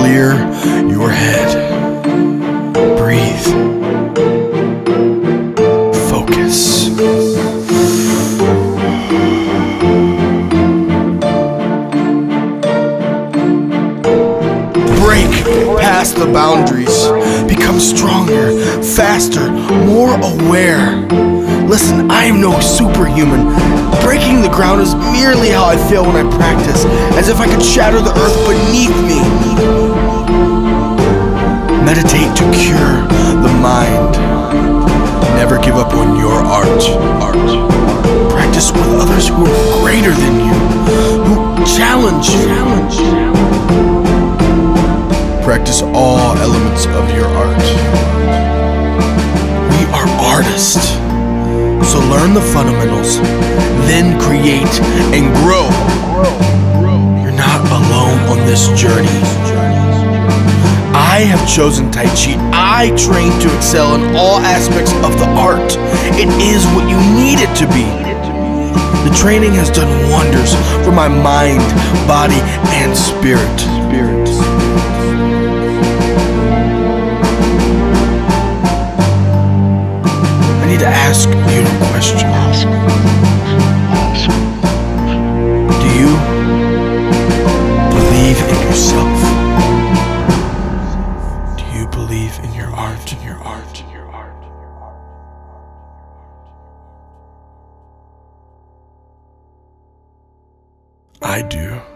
Clear your head. Breathe. Focus. Break past the boundaries. Become stronger, faster, more aware. Listen, I am no superhuman. Breaking the ground is merely how I feel when I practice, as if I could shatter the earth beneath me. Meditate to cure the mind. Never give up on your art. Practice with others who are greater than you, who challenge you. Practice all elements of your art. We are artists, so learn the fundamentals, then create and grow. You're not alone on this journey. I have chosen Tai Chi. I train to excel in all aspects of the art. It is what you need it to be. The training has done wonders for my mind, body, and spirit. I need to ask you a question. Do you believe in yourself? Do you believe in your art? I do.